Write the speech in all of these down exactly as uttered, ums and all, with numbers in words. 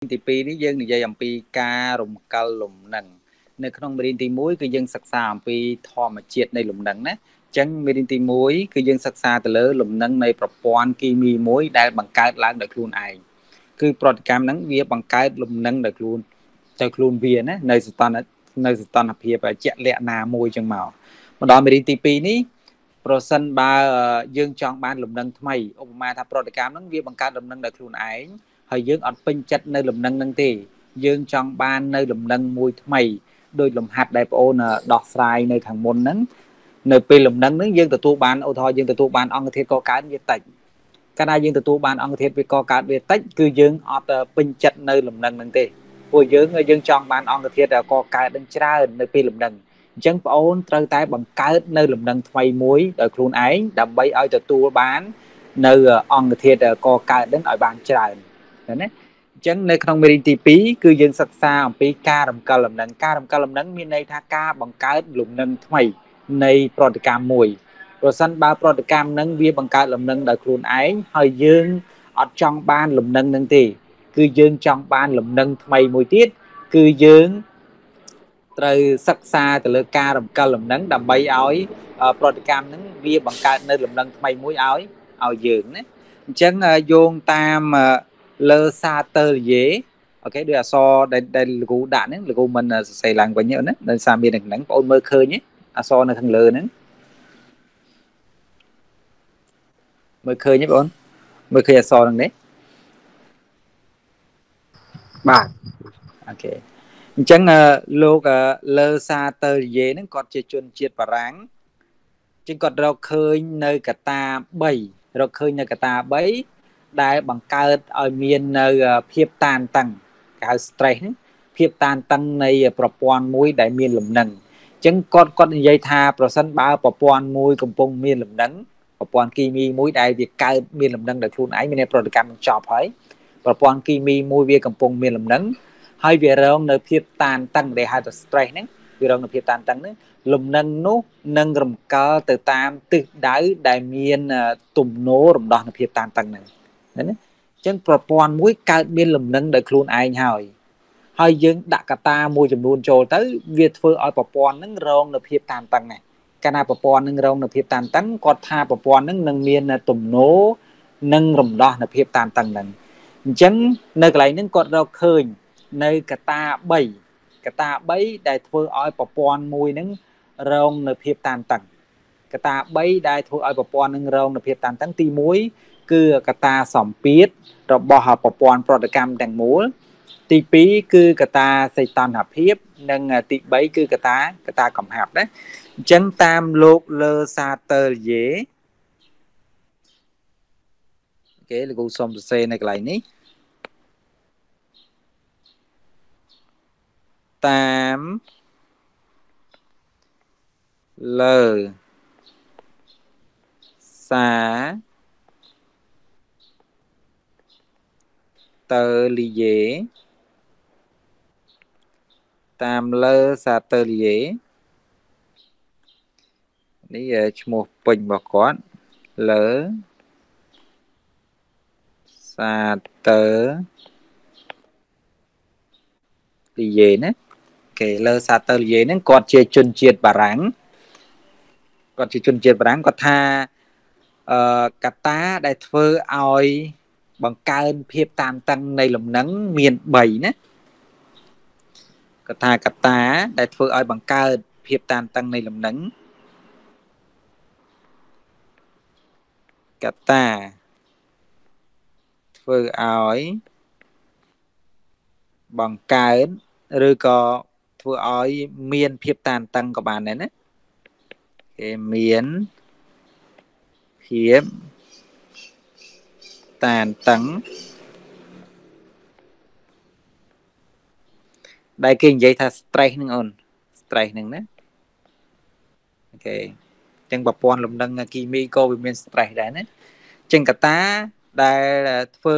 ទីពីរនេះយើងនិយាយអំពីការរំកិលលំនឹងនៅក្នុងមេរៀនទីមួយគឺយើងសិក្សាអំពីធម្មជាតិនៃលំនឹងណាអញ្ចឹងមេរៀនទីមួយគឺយើងសិក្សាទៅលើលំនឹងនៃប្រព័ន្ធគីមីមួយដែលបង្កើតឡើងដោយខ្លួនឯងគឺប្រតិកម្មហ្នឹងវាបង្កើតលំនឹងដោយខ្លួនទៅខ្លួនវាណានៅសតននៅសតនភាពជាក់លាក់ណាមួយចឹងមកមកដល់មេរៀនទីពីរនេះប្រសិនបើយើងចង់បានលំនឹងថ្មីឧបមាថាប្រតិកម្មហ្នឹងវាបង្កើតលំនឹងដោយខ្លួនឯងហើយយើងអត់ពេញចិត្តនៅលំនឹងហ្នឹងទេយើងចង់បាននៅលំនឹងមួយថ្មីដោយលំហាត់ដែលបងអូនដោះស្រាយនៅខាងមុនហ្នឹងនៅពេលលំនឹងហ្នឹងយើងទទួលបានឧទាហរណ៍យើងទទួលបានអង្គធាតុកកើតវាតិចកាលណាយើងទទួលបានអង្គធាតុវាកកើតវាតិចគឺយើងអត់ពេញចិត្តនៅលំនឹងហ្នឹងទេព្រោះយើងយើងចង់បានអង្គធាតុកកើតនឹងច្រើននៅពេលលំនឹងអញ្ចឹងបងអូនត្រូវតែបង្កើតនៅលំនឹងថ្មីមួយដោយខ្លួនឯងដើម្បីឲ្យទទួលបាននៅអង្គធាតុកកើតនឹងឲ្យបានច្រើនណាអញ្ចឹងនៅក្នុងមេរៀនទីពីរគឺយើងសិក្សាអំពីការរំកិលលំនឹងការរំកិលលំនឹងមានន័យថាការបង្កើតលំនឹងថ្មីនៃប្រតិកម្មមួយប្រសិនបើប្រតិកម្មនឹងវាបង្កើតលំនឹងដោយខ្លួនឯងហើយយើងអត់ចង់បានលំនឹងនឹងទេគឺយើងចង់បានលំនឹងថ្មីមួយទៀតគឺយើងត្រូវសិក្សាទៅលើការរំកិលលំនឹងដើម្បីឲ្យប្រតិកម្មនឹងវាបង្កើតនៅលំនឹងថ្មីមួយឲ្យឲ្យយើងណាអញ្ចឹងយោងតាមលើសាទើលយេអូខេដូចអក្សរដែលដែលលោកគ្រូដាក់ហ្នឹងលោកគ្រូមិនសរសេរឡើងវិញទេណាដោយសារមាននៅហ្នឹងបងអូនមើលឃើញទេអក្សរនៅខាងលើហ្នឹងមើលឃើញទេបងអូនមើលឃើញអក្សរហ្នឹងទេបាទអូខេអញ្ចឹងលោកលើសាទើលយេហ្នឹងគាត់ជាជនជាតិបារាំងជាងគាត់រកឃើញនៅកតាបីរកឃើញនៅកតាបីដែលបង្កើតឲ្យមាននៅភាពតានតឹងគេហៅ stress ហ្នឹងភាពតានតឹងនៃប្រព័ន្ធមួយដែលមានលំនឹងអញ្ចឹងគាត់គាត់និយាយថាប្រសិនបើប្រព័ន្ធមួយកំពុងមានលំនឹងប្រព័ន្ធគីមីមួយដែលវាកើតមានលំនឹងដោយខ្លួនឯងមានប្រតិកម្មនឹងចប់ហើយប្រព័ន្ធគីមីមួយវាកំពុងមានលំនឹងហើយវារងនៅភាពតានតឹងដែលហៅថា stress ហ្នឹងវារងនៅភាពតានតឹងហ្នឹងលំនឹងនោះនឹងរំកិលទៅតាមទិសដៅដែលមានទំនោររំដោះនៅភាពតានតឹងហ្នឹងណាអញ្ចឹងប្រព័ន្ធមួយកើតមានលំនឹងដោយខ្លួនឯងហើយហើយយើងដាក់កត្តាមួយចំនួនចូលទៅវាធ្វើឲ្យប្រព័ន្ធហ្នឹងរងនៅភាពតានតឹងហ្នឹងកាលណាប្រព័ន្ធហ្នឹងរងនៅភាពតានតឹងគាត់ថាប្រព័ន្ធហ្នឹងនឹងមានទំនោរនិងរំដោះនៅភាពតានតឹងហ្នឹងអញ្ចឹងនៅកន្លែងហ្នឹងគាត់រកឃើញនៅកត្តាបីកត្តាបីដែលធ្វើឲ្យប្រព័ន្ធមួយហ្នឹងរងនៅភាពតានតឹងកត្តាបីដែលធ្វើឲ្យប្រព័ន្ធនឹងរងនៅភាពតានតឹងទីមួយគឺកត្តាសម្ពាធរបស់ប្រព័ន្ធប្រតិកម្មទាំងមូលទីពីរគឺកត្តាសីតុណ្ហភាពនិងទីបីគឺកត្តាកត្តាកំហាប់ណាអញ្ចឹងតាមលោកលើសាទើលយេអូខេលោកគ្រូសូមសរសេរនៅកន្លែងនេះតាមលើសាទើលយេតាមលើសាទើលយេនេះឈ្មោះពេញរបស់គាត់លើសាទើលយេណាគេលើសាទើលយេហ្នឹងគាត់ជាជនជាតិបារាំងគាត់ជាជនជាតិបារាំងគាត់ថាអឺកត្តាដែលធ្វើឲ្យបង្កើនភាពតានតឹងនៃលំនឹងមានបីណាកត្តាកត្តាដែលធ្វើឲ្យបង្កើតភាពតានតឹងនៃលំនឹងកត្តាធ្វើឲ្យបង្កើតឬក៏ធ្វើឲ្យមានភាពតានតឹងក៏បានដែរណាគេមានភាពតានតឹងដែលគេនិយាយថា stress ហ្នឹងអូន stress ហ្នឹងណាអូខេអញ្ចឹងប្រព័ន្ធលំនឹងគីមីក៏វាមាន stress ដែរណាអញ្ចឹងកត្តាដែលធ្វើ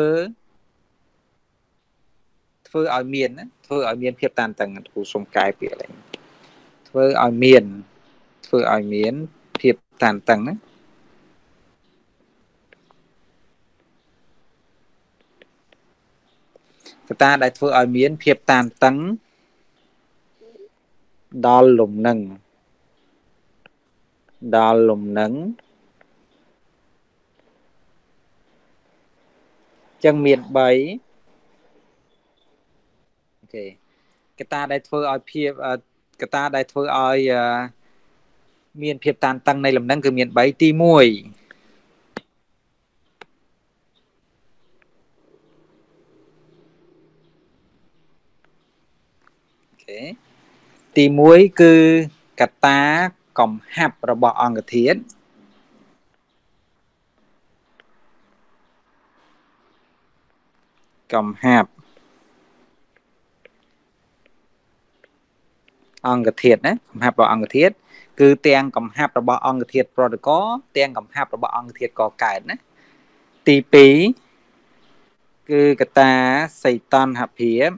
ធ្វើឲ្យមានណាធ្វើឲ្យមានភាពតានតឹងគ្រូសុំកែពាក្យឡើងធ្វើឲ្យមានធ្វើឲ្យមានភាពតានតឹងណាកត្តាដែលធ្វើឲ្យមានភាពតានតឹងដល់លំនឹងដល់លំនឹងចឹងមាន3អូខេកត្តាដែលធ្វើឲ្យភាពកត្តាដែលធ្វើឲ្យមានភាពតានតឹងនៃលំនឹងគឺមាន3ទី1អូខេទី1គឺកត្តាកំហាប់របស់អង្គធាតុកំហាប់អង្គធាតុណាកំហាប់របស់អង្គធាតុគឺទាំងកំហាប់របស់អង្គធាតុប្រតិកទាំងកំហាប់របស់អង្គធាតុកកើតណាទី2គឺកត្តាសីតុណ្ហភាព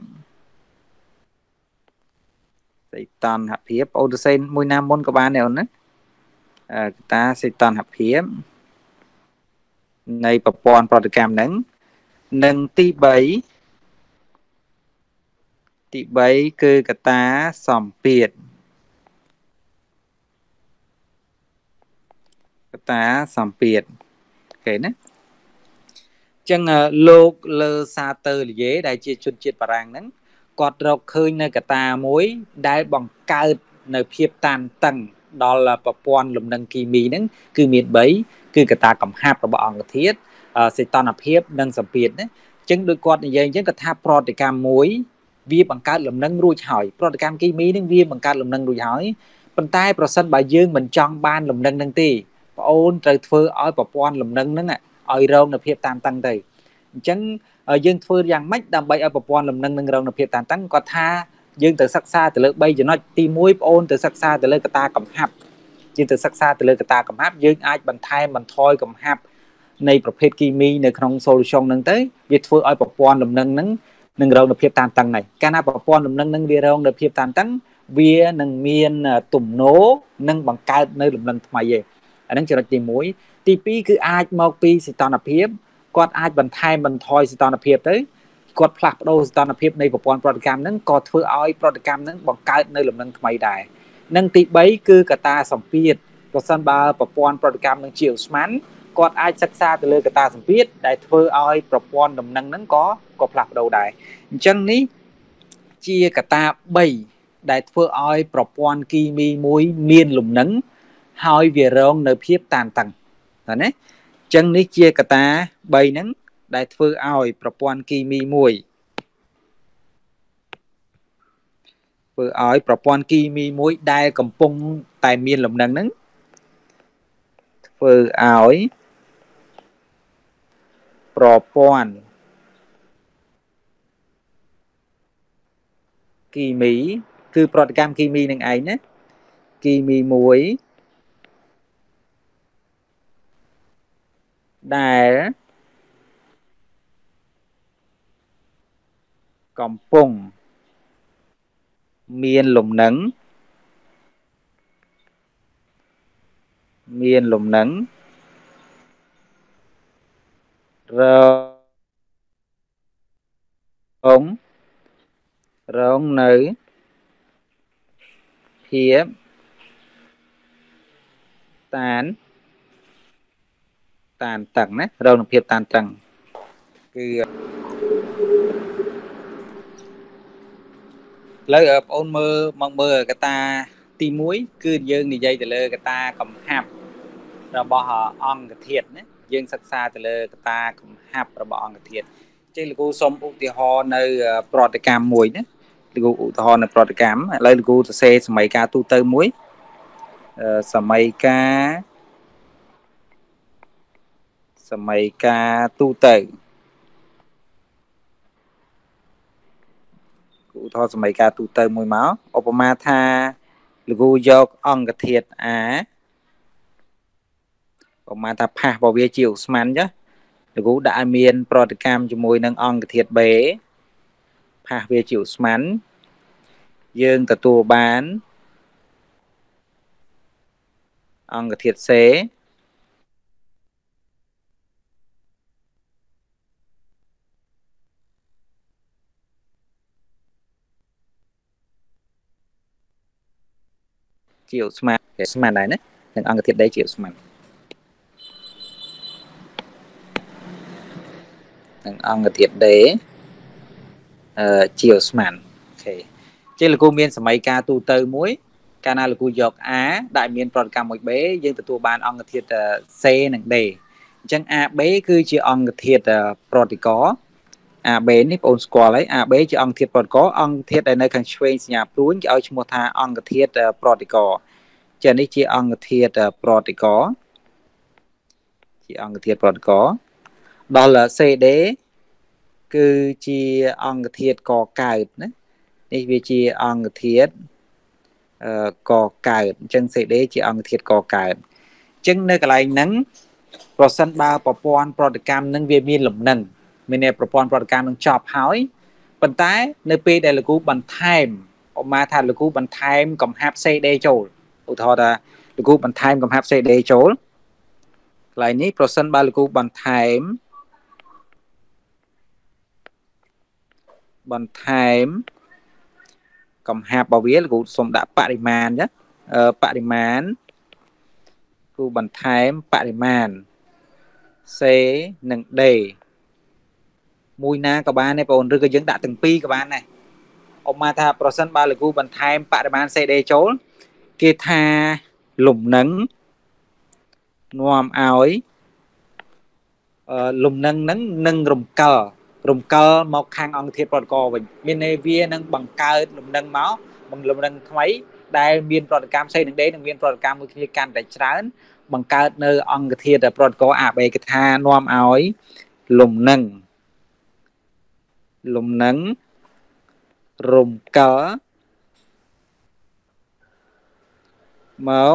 សីតុណ្ហភាពអូនទៅសេមួយណាមុនក៏បានដែរអូនណាកត្តាសីតុណ្ហភាពនៃប្រព័ន្ធប្រតិកម្មហ្នឹងនិងទី3ទី3គឺកត្តាសម្ពាធកត្តាសម្ពាធអូខេណាចឹងលោកលើសាទើលីយេដែលជាជនជាតិបារាំងហ្នឹងគាត់រកឃើញនៅកត្តាមួយដែលបង្កើតនៅភាពតានតឹងដល់ប្រព័ន្ធលំនឹងគីមីហ្នឹងគឺមាន3គឺកត្តាកំហាប់របស់អង្គធាតុសីតុណ្ហភាពនិងសម្ពាធណាចឹងដូចគាត់និយាយអញ្ចឹងគាត់ថាប្រតិកម្មមួយវាបង្កើតលំនឹងរួចហើយប្រតិកម្មគីមីហ្នឹងវាបង្កើតលំនឹងរួចហើយប៉ុន្តែប្រសិនបើយើងមិនចង់បានលំនឹងហ្នឹងទេបងអូនត្រូវធ្វើឲ្យប្រព័ន្ធលំនឹងហ្នឹងឲ្យរងនៅភាពតានតឹងទៅអញ្ចឹងយើងធ្វើយ៉ាងម៉េចដើម្បីឲ្យប្រព័ន្ធលំនឹងនឹងរងនៅភាពតានតឹងគាត់ថាយើងត្រូវសិក្សាទៅលើ3ចំណុចទី1បងអូនត្រូវសិក្សាទៅលើកត្តាកំហាប់យើងត្រូវសិក្សាទៅលើកត្តាកំហាប់យើងអាចបន្ថែមបន្ថយកំហាប់នៃប្រភេទគីមីនៅក្នុង solution ហ្នឹងទៅវាធ្វើឲ្យប្រព័ន្ធលំនឹងហ្នឹងនឹងរងនៅភាពតានតឹងហើយកាលណាប្រព័ន្ធលំនឹងហ្នឹងវារងនៅភាពតានតឹងវានឹងមានទំនោរនិងបង្កើតនៅលំនឹងថ្មីឯងអាហ្នឹងចំណុចទី1ទី2គឺអាចមកពីសីតុណ្ហភាពគាត់អាចបន្ថែមបន្ថយសីតុណ្ហភាពទៅគាត់ផ្លាស់ប្ដូរសីតុណ្ហភាពនៃប្រព័ន្ធប្រតិកម្មហ្នឹងក៏ធ្វើឲ្យប្រតិកម្មហ្នឹងបង្កើតនៅលំនឹងថ្មីដែរនិងទី3គឺកត្តាសម្ពាធប្រសិនបើប្រព័ន្ធប្រតិកម្មនឹងជាឧស្ម័នគាត់អាចសិក្សាទៅលើកត្តាសម្ពាធដែលធ្វើឲ្យប្រព័ន្ធលំនឹងហ្នឹងក៏ក៏ផ្លាស់ប្ដូរដែរអញ្ចឹងនេះជាកត្តា3ដែលធ្វើឲ្យប្រព័ន្ធគីមីមួយមានលំនឹងហើយវារងនៅភាពតានតឹងឃើញទេចឹងនេះជាកត្តា3ហ្នឹងដែលធ្វើឲ្យប្រព័ន្ធគីមីមួយធ្វើឲ្យប្រព័ន្ធគីមីមួយដែលកំពុងតែមានលំនឹងហ្នឹងធ្វើឲ្យប្រព័ន្ធគីមីគឺប្រតិកម្មគីមីនឹងឯងណាគីមីមួយដែលកំពុងមានលំនឹងមានលំនឹងរងរងនៅភាពតានតានតឹងណារងនៅភាពតានតឹងគឺឥឡូវបងអូនមើលមកមើលកត្តាទី1គឺយើងនិយាយទៅលើកត្តាកំហាប់របស់អង្គធាតុណាយើងសិក្សាទៅលើកត្តាកំហាប់របស់អង្គធាតុចេះលោកគ្រូសុំឧទាហរណ៍នៅប្រតិកម្មមួយណាលោកគ្រូឧទាហរណ៍នៅប្រតិកម្មឥឡូវលោកគ្រូសរសេរសម័យកាលទូទៅមួយសម័យកាលសម័យកាលទូទៅឧទាហរណ៍សម័យកាលទូទៅមួយមកឧបមាថាលោកគ្រូយកអង្គធាតុ A ឧបមាថាផាសរបស់វាជាឧស្ម័នចាលោកគ្រូដាក់ឲ្យមានប្រតិកម្មជាមួយនឹងអង្គធាតុ B ផាសវាជាឧស្ម័នយើងទទួលបានអង្គធាតុ C ជាស្មានស្មានដែរណានឹងអង្គធាតុដីជាស្មាននឹងអង្គធាតុដីអឺជាស្មានអូខេជាលោកគ្រូមានសម័យការទូទៅមួយកាលណាលោកគ្រូយក A ដាក់មានប្រតិកម្មមួយ B យើងទទួលបានអង្គធាតុ C និង D អញ្ចឹង A B គឺជាអង្គធាតុប្រតិករ A B នេះបងប្អូនស្គាល់ហើយ A B ជាអង្គធាតុប្រតិករអង្គធាតុដែលនៅខាងឆ្វេងសញ្ញាព្រួញគេឲ្យឈ្មោះថាអង្គធាតុប្រតិករចានេះជាអង្គធាតុប្រតិករជាអង្គធាតុប្រតិករដល់ C D គឺជាអង្គធាតុកកើតណានេះវាជាអង្គធាតុអឺកកើតអញ្ចឹង C D ជាអង្គធាតុកកើតអញ្ចឹងនៅកន្លែងហ្នឹងប្រសិនបើប្រព័ន្ធប្រតិកម្មនឹងវាមានលំនឹងមានប្រព័ន្ធប្រតិកម្មនឹងចប់ហើយប៉ុន្តែនៅពេលដែលលោកគ្រូបន្ថែមឧបមាថាលោកគ្រូបន្ថែមកំហាប់ C D ចូលឧទាហរណ៍ថាលោកគ្រូបន្ថែមកំហាប់ C D ចូលកន្លែងនេះប្រសិនបើលោកគ្រូបន្ថែមបន្ថែមកំហាប់របស់វាលោកគ្រូសូមដាក់បរិមាណណាបរិមាណគ្រូបន្ថែមបរិមាណ C និង D មួយណាក៏បានដែរបងប្អូនឬក៏យើងដាក់ទាំងពីរក៏បានដែរឧបមាថាប្រសិនបើលោកគ្រូបន្ថែមបរិមាណ C D ចូលគេថាលំនឹងនាំឲ្យលំនឹងហ្នឹងនឹងរំកិលរំកិលមកខាងអង្គធាតុប្រតិករវិញមានន័យវានឹងបង្កើតលំនឹងមកបង្លំនឹងថ្មីដែលមានប្រតិកម្មផ្សេងនឹងដេនឹងមានប្រតិកម្មមួយគ្នាកាន់តែច្រើនបង្កើតនៅអង្គធាតុប្រតិករ A B គេថានាំឲ្យលំនឹងលំនឹងរំកិលមក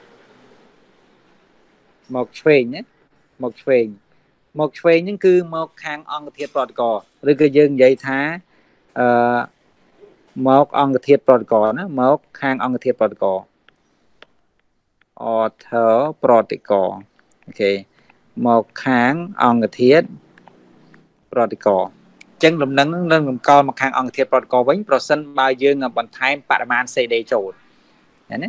មកឆ្វេងណាមកឆ្វេងមកឆ្វេងហ្នឹងគឺមកខាងអង្គធាតុប្រតិករឬក៏យើងនិយាយថាអឺមកអង្គធាតុប្រតិករណាមកខាងអង្គធាតុប្រតិករ author ប្រតិករអូខេមកខាងអង្គធាតុប្រតិករអញ្ចឹងលំនឹងនឹងរំកិលមកខាងអង្គធាតុប្រតិករវិញប្រសិនបើយើងបន្ថែមបរិមាណ C D ចូលណា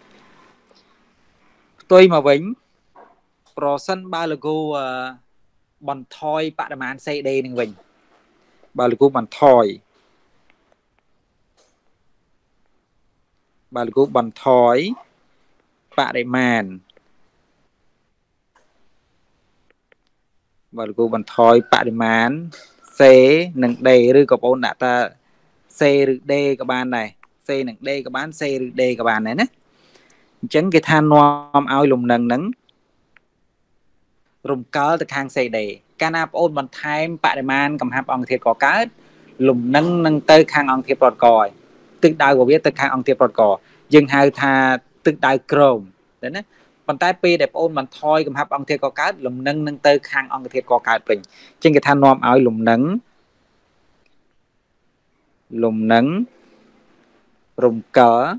ផ្ទុយមកវិញប្រសិនបើលោកគ្រូបន្ថយបរិមាណ C D នឹងវិញបើលោកគ្រូបន្ថយបើលោកគ្រូបន្ថយបរិមាណបើលោកគ្រូបន្ថយបរិមាណ C និង D ឬក៏បងដាក់ថា C ឬ D ក៏បានដែរ C និង D ក៏បាន C ឬ D ក៏បានដែរណាអញ្ចឹងគេថានាំឲ្យលំនឹងហ្នឹងរំកិលទៅខាង C D កាលណាបងអូនបន្ថែមបរិមាណកំហាប់អង្គធាតុកកើតលំនឹងនឹងទៅខាងអង្គធាតុប្រតិករទឹកដៅរបស់វាទៅខាងអង្គធាតុប្រតិករយើងហៅថាទឹកដៅក្រោមឃើញណាប៉ុន្តែពេលដែលបងអូនបន្ថយកំហាប់អង្គធាតុកកើតលំនឹងនឹងទៅខាងអង្គធាតុកកើតវិញអញ្ចឹងគេថានាំឲ្យលំនឹងលំនឹងរំកិល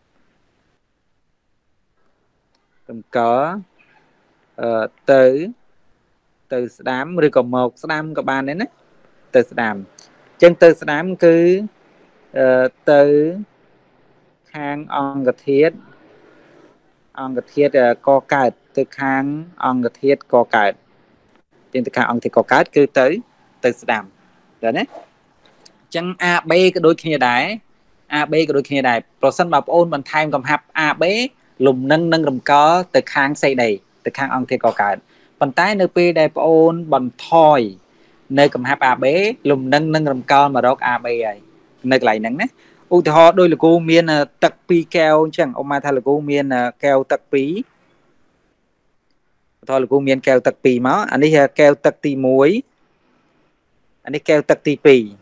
រំកិលអឺទៅទៅស្ដាំឬក៏មកស្ដាំក៏បានដែរណាទៅស្ដាំអញ្ចឹងទៅស្ដាំគឺអឺទៅខាងអង្គធាតុអង្គធាតុកកើតទៅខាងអង្គធាតុកកើតអញ្ចឹងទៅខាងអង្គធាតុកកើតគឺទៅទៅស្ដាំដែរណាអញ្ចឹង A B ក៏ដូចគ្នាដែរ A B ក៏ដូចគ្នាដែរប្រសិនបើបងអូនបន្ថែមកំហាប់ A B លំនឹងនឹងរំកិលទៅខាង C D ទៅខាងអង្គធាតុកកើតប៉ុន្តែនៅពេលដែលបងអូនបន្ថយនៅកំហាប់ A B លំនឹងនឹងរំកិលមករក A B ហើយនៅកន្លែងហ្នឹងណាឧទាហរណ៍ដោយលោកគ្រូមានទឹកពីរកែវអញ្ចឹងឧបមាថាលោកគ្រូមានកែវទឹកពីរឧទាហរណ៍លោកគ្រូមានកែវទឹកពីរមកអានេះកែវទឹកទីមួយអានេះកែវទឹកទីពីរ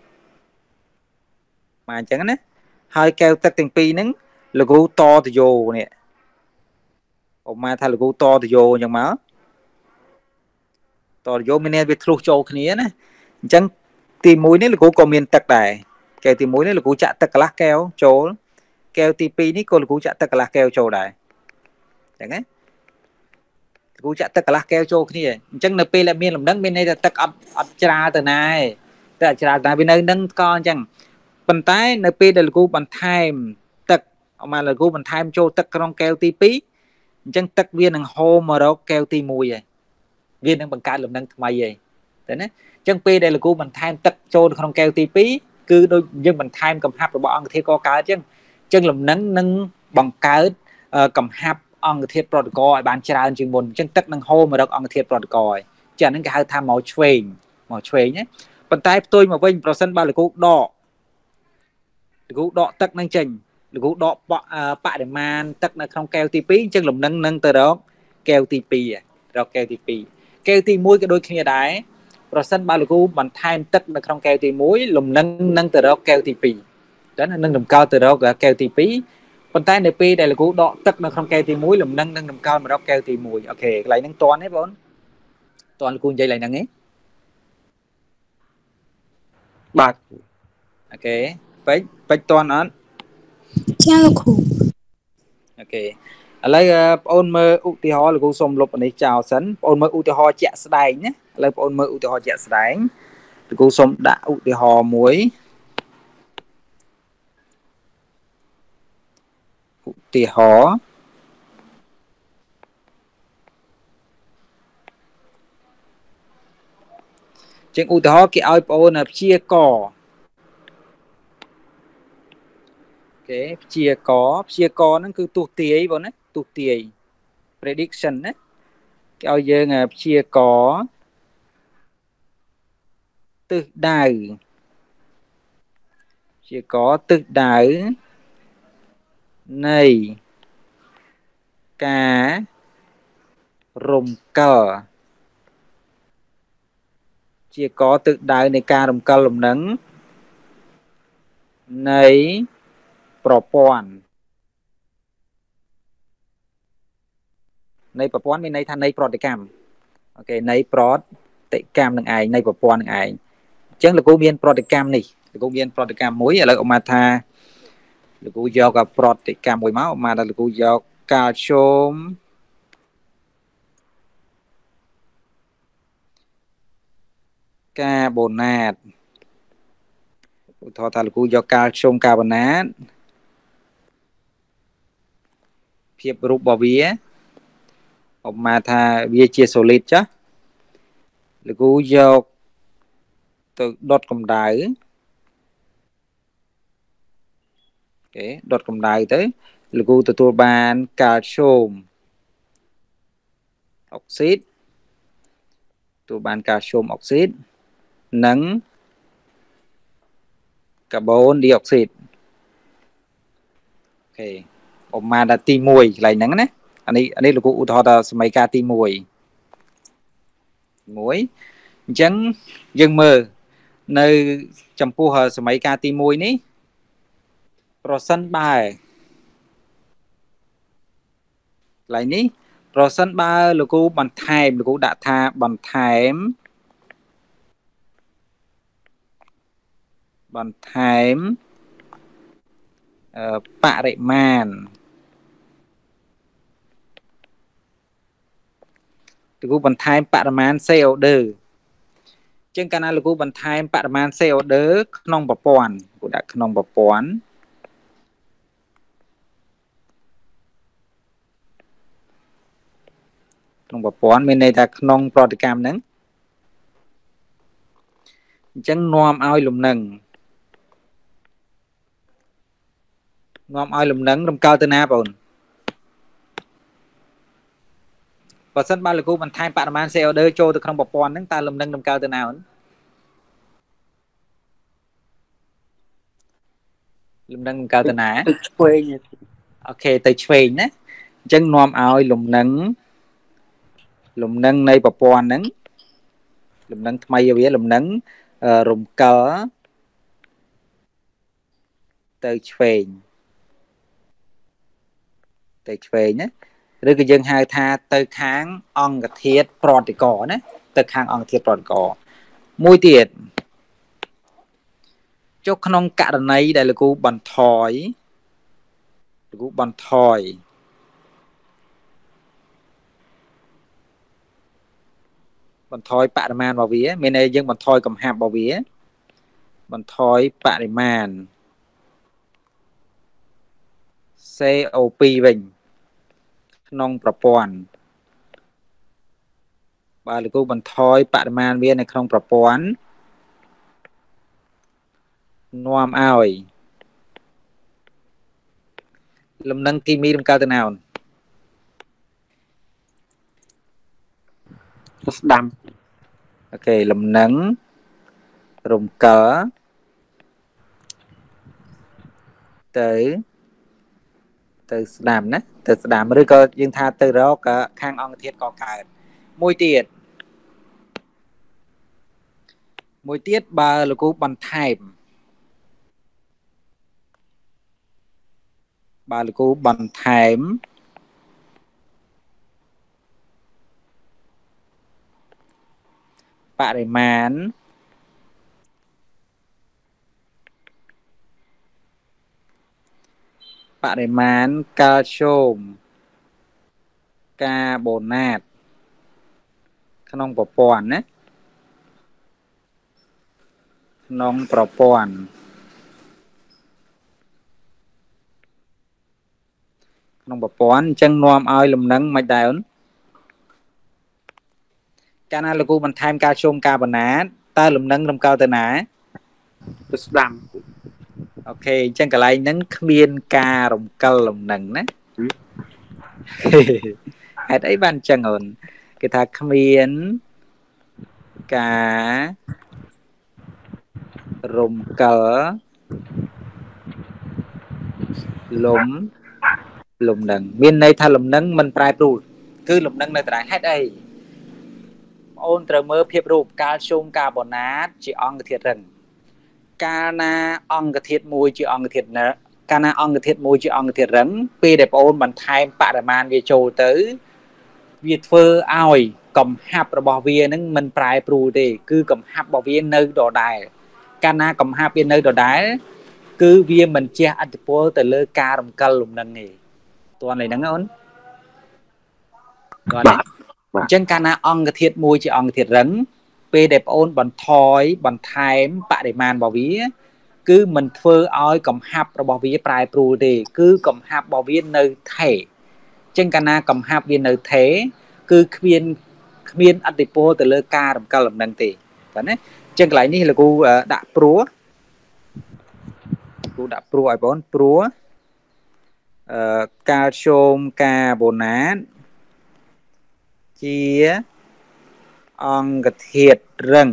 មកអញ្ចឹងណាហើយកែវទឹកទាំងពីរហ្នឹងលោកគ្រូតទៅយោនេះឧបមាថាលោកគ្រូតទៅយោអញ្ចឹងមកតទៅយោមានន័យវាធ្លុះចូលគ្នាណាអញ្ចឹងទីមួយនេះលោកគ្រូក៏មានទឹកដែរកែវទីមួយនេះលោកគ្រូចាក់ទឹកកន្លះកែវចូលកែវទីពីរនេះក៏លោកគ្រូចាក់ទឹកកន្លះកែវចូលដែរអញ្ចឹងណាលោកគ្រូចាក់ទឹកកន្លះកែវចូលគ្នាអញ្ចឹងនៅពេលដែលមានលំនឹងមានន័យថាទឹកអត់អត់ច្រាលទៅណាទេតែអត់ច្រាលទៅណាវានៅនឹងស្កអញ្ចឹងប៉ុន្តែនៅពេលដែលលោកគ្រូបន្ថែមទឹក ông mà là cú mình tham châu tắc trong keo tí pí chân tắc viên hàng hô mà đó keo tí mùi vậy viên đang bằng cái lùm nâng mày vậy thế nè chân pi đây là cú mình tham tắc châu trong keo tí pí cứ đôi nhưng mình tham cầm hạp rồi bọn thì có cái chứ chân lùm nâng nâng bằng cái cầm hạp ông thiệt protocol bàn trà chừng buồn chân tắc nâng hô mà đó ông thiệt protocol cho nên cái hai tham màu train màu train nhé bàn tay tôi mà vinh percent ba là cú đỏ cú đỏ tắc nâng trình cú đỏ bạ để man tắc là không keo tí pí chân lùm nâng nâng từ đó keo tí pí rồi keo tí pí keo tí mũi cái đôi khi đáy percent ba là cú bàn thay tắc là không keo tí mũi lùm nâng nâng từ đó keo tí pí đó là nâng đầm cao từ đó keo tí pí còn tay này pi đây là cú đọ tức nó không keo tí muối lùm nâng nâng đầm cao mà đó keo tí mùi ok lại nâng toán hết bốn toán là cuốn dây lại nâng ấy bạc ok bách bách toán án cha là khổ ok lấy ôn mơ ưu tí ho là cú xôm lục này chào sẵn ôn mơ ưu tí ho chạ sài nhé lấy ôn mơ ưu tí ho chạ sài cú xôm đã ưu tí ho muối ưu tí ho trên ưu tí ho cái áo ôn là chia cỏ cái chia có chia có nó cứ tụt tía bọn nó tụt tía prediction á cái ao dương là chia có từ đài chia có từ đài này cá rồng cờ chia có từ đài này cá rồng cờ lồng nắng này propon này propon bên này thành này proticam ok này prot tệ cam đằng ai này propon đằng ai chẳng là cô biên proticam này cô biên proticam muối là ông mà tha là cô do gặp proticam muối máu mà là cô do calcium carbonate thọ là cô do calcium carbonate phiệp rụp bỏ vía ông mà tha vía chia solid chứ là cô do từ đốt cầm đáy okay. Đốt cầm đáy tới là cô từ tua ban calcium oxide tua ban calcium oxide nắng carbon dioxide ok ông mà đã ti mùi lại nắng đấy anh ấy anh ấy là cô thọ là mấy ca ti mùi muối chẳng dân mơ nơi trong phù hợp mấy ca ti mùi ní percent bài lại ní percent ba là cô bằng thèm là cô đã tha bằng thèm bằng thèm uh, bạ rệ màn là cô bằng thèm bạ rệ màn xe ở đơ trên canal là cô bằng thèm bạ rệ màn xe ở đơ nông bọc bòn cô đã nông bọc bòn nông bọc bòn bên này là nông proticam nắng chẳng nom ao lùm nâng nom ao lùm nâng lùm cao tên áp ổn và sân ba là cô bằng thai bạn man xe đơ cho từ không bọc bòn nâng ta lùm nâng lùm cao tên nào lùm nâng cao tên á ok tới chơi nhé chẳng nom ao lùm nâng lùm nâng này bọc bòn nâng lùm nâng thay với lùm nâng rùm cỡ tới chơi tới chơi nhé rồi cái dân hai tha tới kháng on cái thiết protocol nhé tới kháng on thiết protocol mùi tiệt cho không cả đợt này đây là cô bàn thỏi cô bàn thỏi bàn thỏi bạ màn vào vía bên này dân bàn thỏi cầm hạp vào vía bàn thỏi bạ màn xê ô hai វិញក្នុងប្រព័ន្ធបើលោកគ្រូបន្ថយបរិមាណវានៅក្នុងប្រព័ន្ធនាំឲ្យលំនឹងគីមីរំកិលទៅណាអូនស្ដាំអូខេលំនឹងរំកិលទៅទៅស្ដាំណាទៅស្ដាំឬក៏យើងថាទៅរកខាងអង្គធាតុកកើតមួយទៀតមួយទៀតបើលោកគ្រូបន្ថែមបើលោកគ្រូបន្ថែមបរិមាណបរិមាណកាល់ស្យូមកាបូណាតក្នុងប្រព័ន្ធណាក្នុងប្រព័ន្ធក្នុងប្រព័ន្ធអញ្ចឹងនាំឲ្យលំនឹងមិនដែរអូនកាលណាលោកគ្រូបន្ថែមកាល់ស្យូមកាបូណាតតើលំនឹងរំកិលទៅណាទៅស្ដាំអូខេអញ្ចឹងកន្លែងហ្នឹងគ្មានការរំកិលលំនឹងណាហេតុអីបានអញ្ចឹងអូនគេថាគ្មានការរំកិលលំលំនឹងមានន័យថាលំនឹងមិនប្រែប្រួលគឺលំនឹងនៅត្រង់ហេតុអីបងអូនត្រូវមើលភាពរូបកាល់ស្យូមកាបូណាតជាអង្គធាតុរឹងកាលណាអង្គធាតុមួយជាអង្គធាតុណាកាលណាអង្គធាតុមួយជាអង្គធាតុរឹងពេលដែលបងអូនបន្ថែមបរិមាណវាចូលទៅវាធ្វើឲ្យកំហាប់របស់វានឹងមិនប្រែប្រួលទេគឺកំហាប់របស់វានៅដដែលកាលណាកំហាប់វានៅដដែលគឺវាមិនជះឥទ្ធិពលទៅលើការរំកិលលំនឹងទេតើនេះហ្នឹងអូនបាទអញ្ចឹងកាលណាអង្គធាតុមួយជាអង្គធាតុរឹងពេលដែលបងអូនបន្ថយបន្ថែមបរិមាណរបស់វាគឺមិនធ្វើឲ្យកំហាប់របស់វាប្រែប្រួលទេគឺកំហាប់របស់វានៅថេរអញ្ចឹងកាលណាកំហាប់វានៅថេរគឺគ្មានគ្មានឥទ្ធិពលទៅលើការរំកិលលំនឹងទេបាទណាអញ្ចឹងកន្លែងនេះលោកគ្រូដាក់ព្រោះគ្រូដាក់ព្រោះឲ្យបងព្រោះអឺកាល់ស្យូមកាបូណាតជាអង្គធាតុរឹង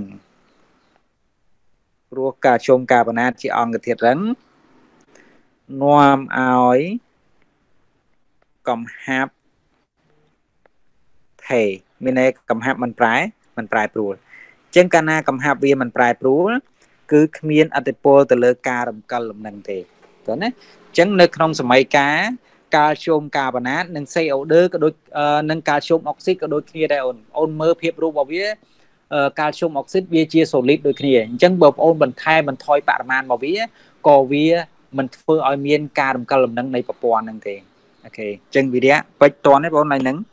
ព្រោះកាល់ស្យូមកាបូណាតជាអង្គធាតុរឹងនាំឲ្យកំហាប់ថេរមានន័យកំហាប់មិនប្រែមិនប្រែប្រួលអញ្ចឹងកាលណាកំហាប់វាមិនប្រែប្រួលគឺគ្មានឥទ្ធិពលទៅលើការរំកិលលំនឹងទេតើណាអញ្ចឹងនៅក្នុងសម័យកាលកាល់ស្យូមកាបូណាតនិង xê ô hai ក៏ដូចនឹងកាល់ស្យូមអុកស៊ីតក៏ដូចគ្នាដែរអូនអូនមើលភាពរូបរបស់វាកាល់ស្យូមអុកស៊ីតវាជា solid ដូចគ្នាអញ្ចឹងបើបងអូនបន្ថែមបន្ថយបរិមាណរបស់វាក៏វាមិនធ្វើឲ្យមានការរំកិលលំនឹងនៃប្រព័ន្ធហ្នឹងទេអូខេអញ្ចឹងវិរៈពេចតន់ទេបងអូនឡើយហ្នឹង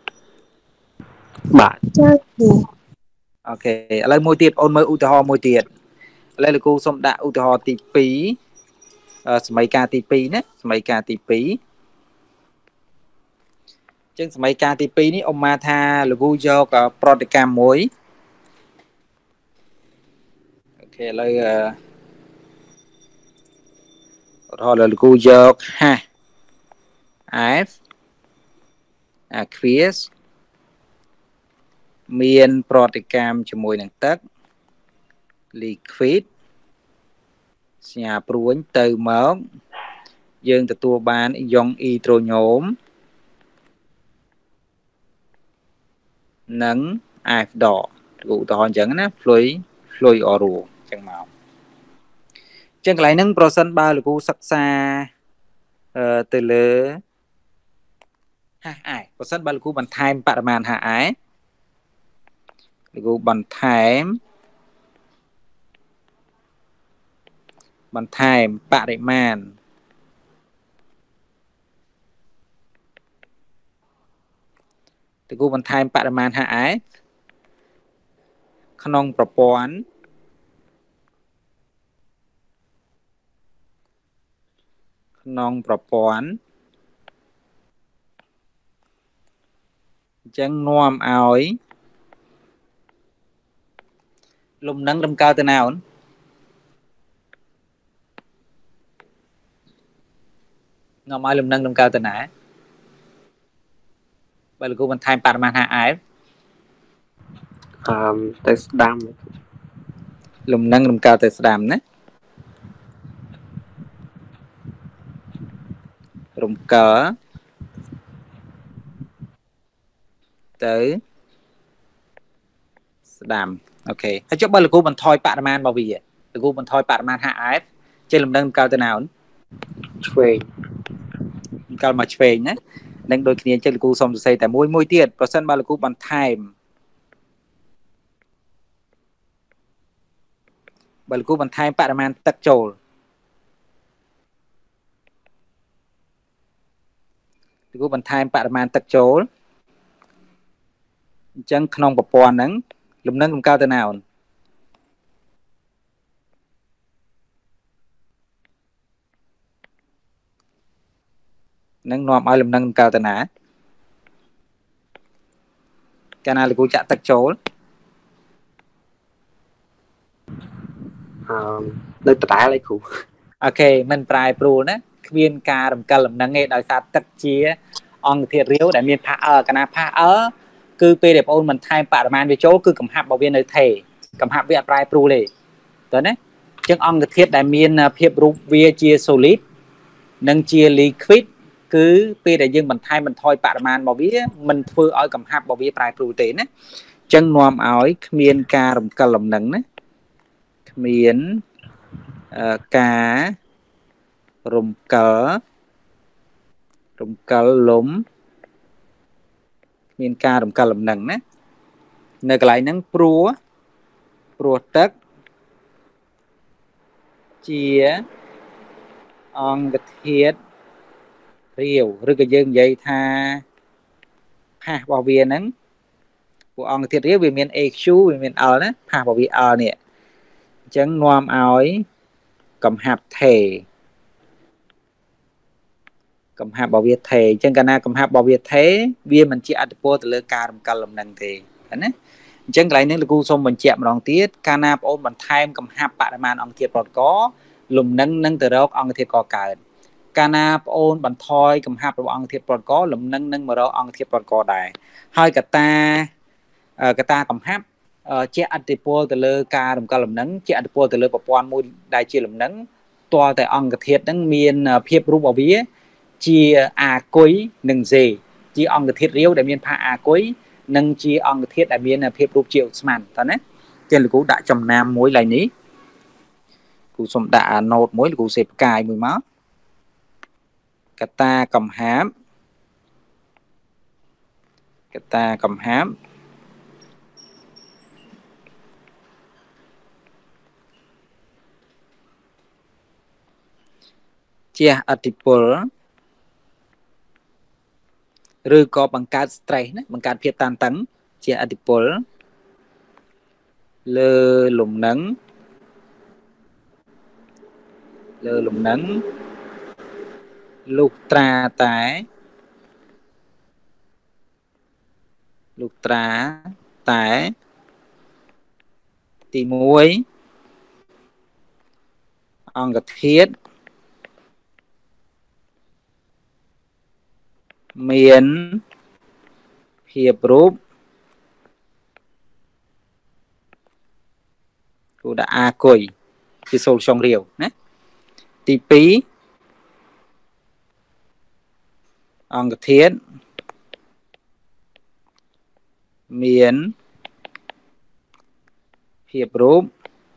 បាទចាគ្រូអូខេឥឡូវមួយទៀតបងអូនមើលឧទាហរណ៍មួយទៀតឥឡូវលោកគ្រូសូមដាក់ឧទាហរណ៍ទីពីរសម័យកាលទីពីរណាសម័យកាលទីពីរអញ្ចឹងសម័យកាលទីពីរនេះអ៊ំម៉ាថាលោកគ្រូយកប្រតិកម្មមួយអូខេឥឡូវឧទាហរណ៍លោកគ្រូយកហាស F aqueous មានប្រតិកម្មជាមួយនឹងទឹក liquid សញ្ញាព្រួញទៅមកយើងទទួលបានយ៉ុងអ៊ីត្រូញ៉ូមនិង F ដកឧទាហរណ៍អញ្ចឹងណា fluid fluid oro អញ្ចឹងមកអញ្ចឹងកន្លែងហ្នឹងប្រសិនបើលោកគ្រូសិក្សាអឺទៅលើហាសអែប្រសិនបើលោកគ្រូបន្ថែមបរិមាណហាសអែលោកគ្រូបន្ថែមបន្ថែមបរិមាណលោកគ្រូបន្ថែមបរិមាណហាសអែក្នុងប្រព័ន្ធក្នុងប្រព័ន្ធ chẳng nuông ỏi lùm nâng đâm cao từ nào ngọc ai lùm nâng đâm cao từ nãy bây giờ cô mình thay bạn mà hạ ái tới đam lùm nâng đâm cao từ đàm nhé rùm cỡ tới đàm ok hãy cho bây giờ cô mình thôi bạn man bao vì cô mình thôi bạn man hạ ái trên lùm nâng cao từ nào về cao mà về nhé nên đôi khi trên cô xong xây tại môi môi tiệt và sân bao là cô bằng time bởi cô bằng time bạn man tắc trồ cô bằng time bạn man tắc trồ chẳng không có bò nắng lùm nâng lùm cao từ nào nâng nòm ai lùm nâng lùm cao từ nã cái này là cô chạ tắc trồ nơi tả lại cụ ok mình prai pro nè viên ca đầm ca lùm nâng nghe đòi xa tắc chia ông thiệt riếu để miền phá ở cái nào phá ở cứ p đẹp ôn mình time bạn man về chỗ cứ cầm hạp bảo viên nơi thể cầm hạp về prai pro lệ tới đấy chứ ông thiệt đại miền phiệp rụp vía chia solid nâng chia liquid cứ p để dương mình thay mình thôi bạn man bảo vía mình phư ở cầm hạp bảo vía prai pro tế nè chân nòm ỏi miền ca đầm ca lùm nâng nè miền cá rùm cỡ rùm cỡ lùm miền ca rùm cỡ lùm nâng nè nơi cái lại nâng prua prua tất chia on cái thiết riều rồi cái dương dây tha ha bảo viên nâng của on cái thiết riều vì miền exu vì miền ở nè ha bảo viên ở nè chẳng noam ỏi cầm hạp thể cầm hạp bảo việt thể chẳng cả na cầm hạp bảo việt thế viên mình chỉ ăn po từ lơ ca cầm lầm nằng thì nè chẳng cái này là cô xong mình chạm đòn tiết cana ôn mình time cầm hạp bạn mà ông thiệt còn có lùm nâng nâng từ đâu ông thiệt có cả cana ôn mình thôi cầm hạp ông thiệt còn có lùm nâng nâng mà đâu ông thiệt còn có đài hai cả ta cả ta cầm hạp che ăn po từ lơ ca cầm lầm nâng che ăn po từ lơ bảo quan môi đại chia lùm nâng to tại ông thiệt nâng miền phiệp rú bảo vía chia à cuối nâng gì chỉ ông cái thiết riêu để miền pha à cuối nâng chi ông cái thiết để miền là phiệp rụp triệu sman ta nè trên là cú đã trong nam mối lại ní cú xong đã nốt mối là cú xếp cài mùi máu cả ta cầm hám cả ta cầm hám chia atipol rồi có bằng card stress bằng card phiệp tan tấn chia atipol lơ lùng nắng lơ lùng nắng lục tra tái lục tra tái tí muối ông cái thiết miền hiệp rúp cô đã a cùi cái sâu trong riều nè tí pí ông cái thiết miền hiệp rúp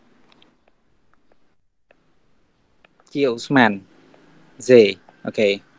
triệu man dễ ok